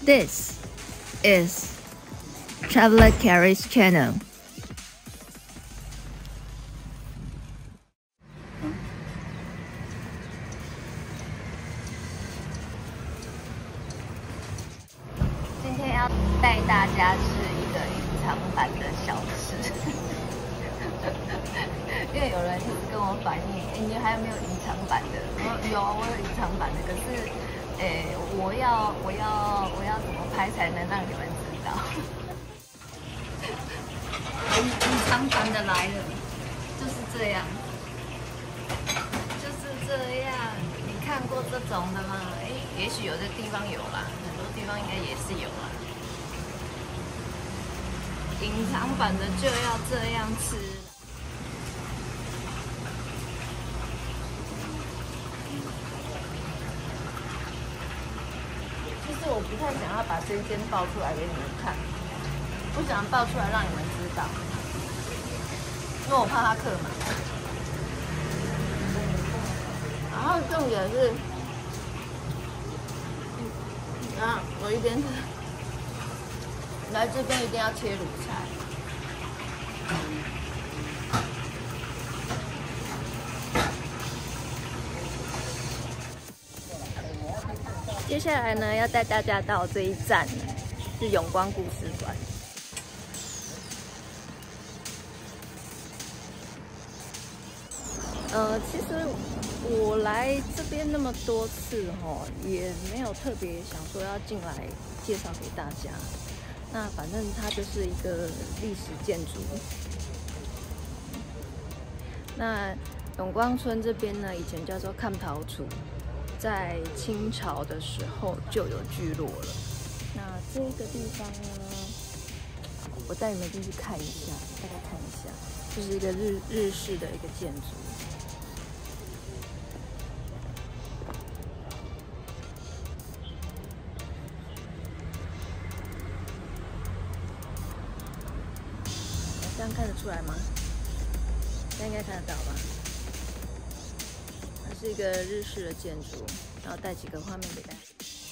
This is Traveler Carrie's channel. 今天要带大家吃一个隐藏版的小吃，因为有人一直跟我反映，你还有没有隐藏版的？我有隐藏版的，可是，我要怎么拍才能让你们知道？隐藏版的来了，就是这样，就是这样。你看过这种的吗？也许有的地方有啦，很多地方应该也是有啦。隐藏版的就要这样吃。其实我不太想要把真鲜爆出来给你们看，不想爆出来让你们知道，因为我怕它客满。然后重点是，我一边来这边一定要切卤菜。接下来呢，要带大家到这一站，是永光故事馆。其实我来这边那么多次也没有特别想说要进来介绍给大家。那反正它就是一个历史建筑。那永光村这边呢，以前叫做抗陶厝，在清朝的时候就有聚落了。那这个地方呢，我带你们进去看一下，大概看一下，就是一个日式的一个建筑。这样看得出来吗？这样应该看得到吧？它是一个日式的建筑，然后带几个画面给大家。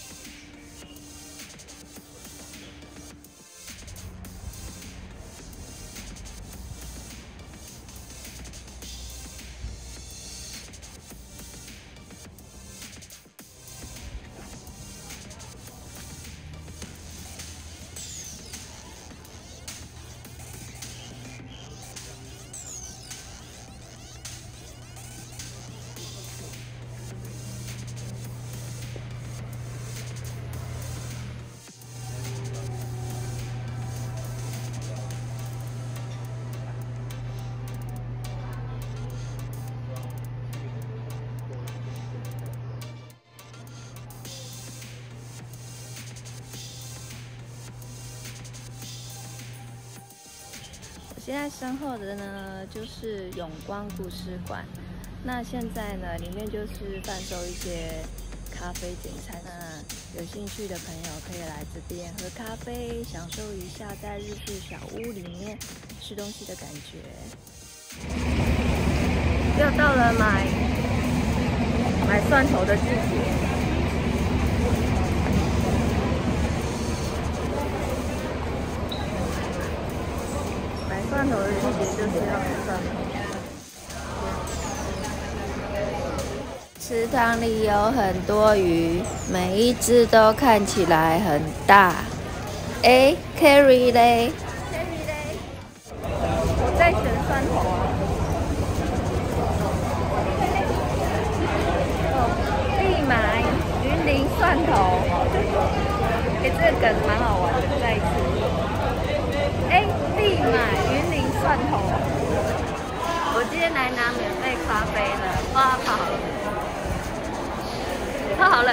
现在身后的呢，就是永光故事馆。那现在呢，里面就是贩售一些咖啡简餐。那有兴趣的朋友可以来这边喝咖啡，享受一下在日式小屋里面吃东西的感觉。又到了买蒜头的季节。蒜头的季节就是要买蒜头。池塘里有很多鱼，每一只都看起来很大。Carrie 嘞？我在选蒜头啊。立买云林蒜头。这个梗蛮好玩的，再一次。立买云林蒜头，我今天来拿免费咖啡了，哇，泡好了，泡好了。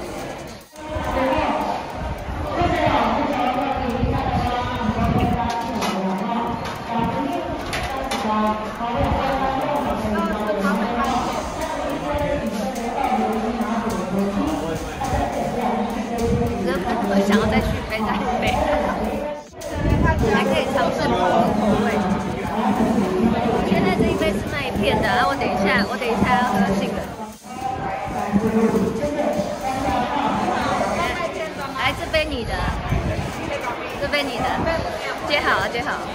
我想要再续杯再一杯。还可以尝试不同的口味。现在这一杯是麦片的，然后我等一下要喝杏仁。来这边你的，这边你的，接好了，接好了。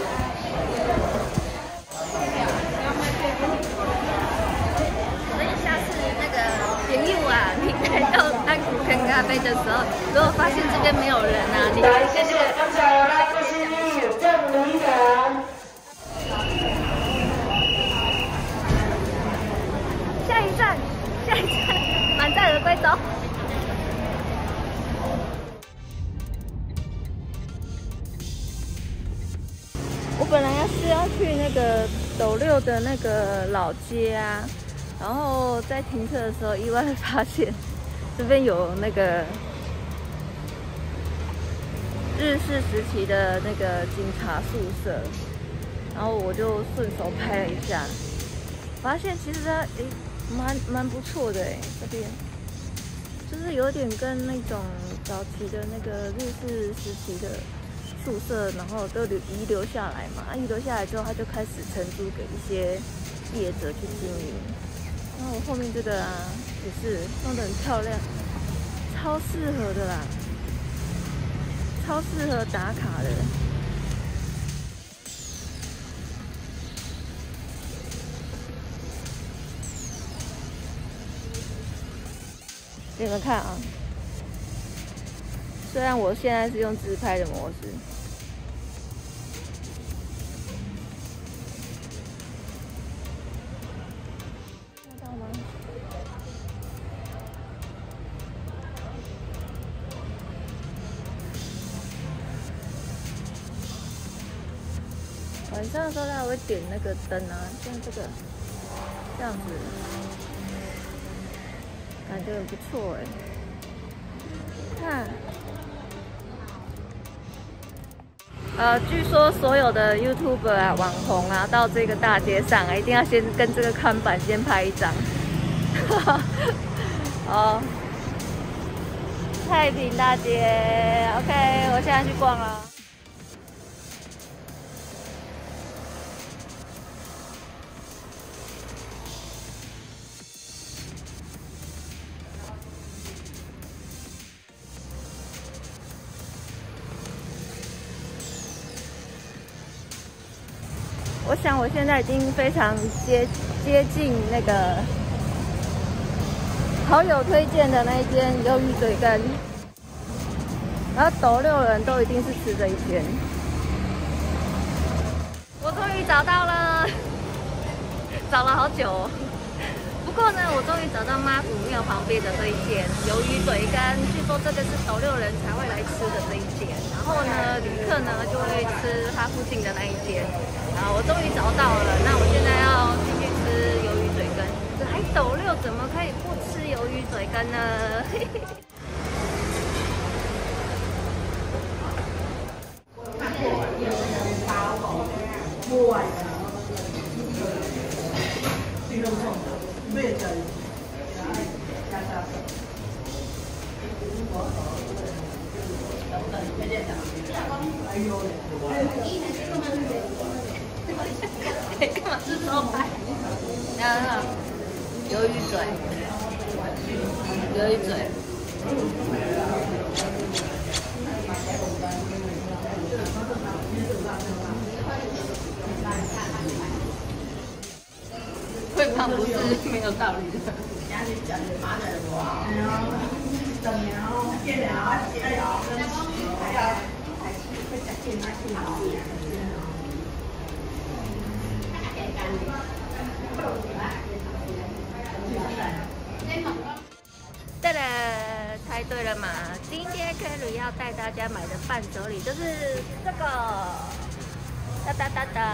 所以下次那个朋友啊，你来到安古坑咖啡的时候，如果发现这边没有人啊，你谢谢，刚才有来自新义郑明人。 下一站，满载而归，走。我本来是要去那个斗六的那个老街啊，然后在停车的时候意外发现这边有那个日式时期的那个警察宿舍，然后我就顺手拍了一下，发现其实它蛮不错的这边就是有点跟那种早期的那个日式时期的宿舍，然后都遗留下来嘛，遗留下来之后，他就开始承租给一些业者去经营。然后我后面这个啊，也是弄得很漂亮，超适合的啦，超适合打卡的。你们看啊，虽然我现在是用自拍的模式。晚上的时候，它会点那个灯啊，像这个这样子，感觉很不错看，据说所有的 YouTuber 啊、网红啊，到这个大街上啊，一定要先跟这个看板先拍一张。哦，太平大街 ，OK， 我现在去逛了。我想我现在已经非常接近那个好友推荐的那一间鱿鱼嘴羹，然后斗六人都一定是吃这一间。我终于找到了，找了好久哦。不过呢，我终于找到妈祖庙旁边的这一间鱿鱼嘴羹，据说这个是斗六人才会来吃的这一间，然后呢，旅客呢就会吃它附近的那一间。我终于找到了，那我现在要进去吃鱿鱼嘴羹。来斗六怎么可以不吃鱿鱼嘴羹呢？干嘛是招牌？然后鱿鱼嘴，鱿鱼嘴。会胖不是没有道理的。对了，猜对了嘛？今天 Kerry 要带大家买的伴手礼就是这个，哒哒哒哒。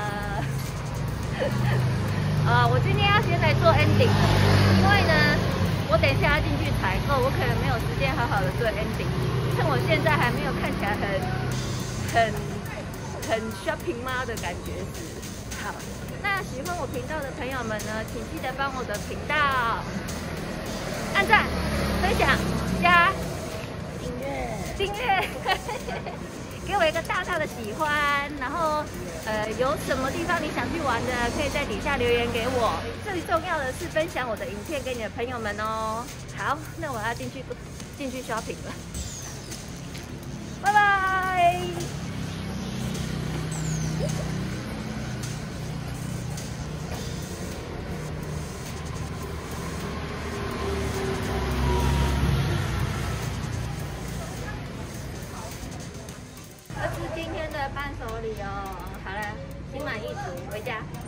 我今天要先来做 ending， 因为呢，我等一下要进去采购，我可能没有时间好好的做 ending， 趁我现在还没有看起来很 shopping 妈的感觉时。好，那喜欢我频道的朋友们呢，请记得帮我的频道按赞、分享、加订阅，给我一个大大的喜欢。然后有什么地方你想去玩的，可以在底下留言给我。最重要的是分享我的影片给你的朋友们哦。好，那我要进去 shopping 了。 伴手礼哦。好了，心满意足，回家。